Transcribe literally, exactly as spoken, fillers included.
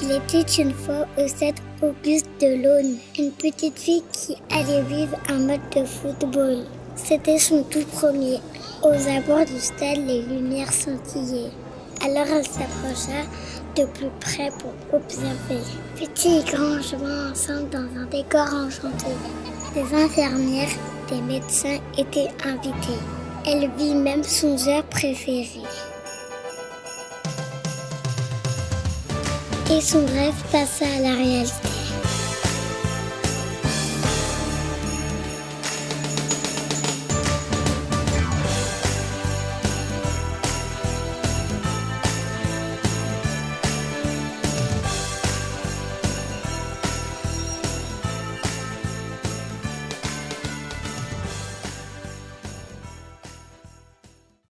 Il était une fois au stade Auguste Delaune, une petite fille qui allait vivre un match de football. C'était son tout premier. Aux abords du stade, les lumières scintillaient. Alors elle s'approcha de plus près pour observer. Petits et grands jouant ensemble dans un décor enchanté. Des infirmières, des médecins étaient invités. Elle vit même son joueur préféré. Et son rêve passa à la réalité.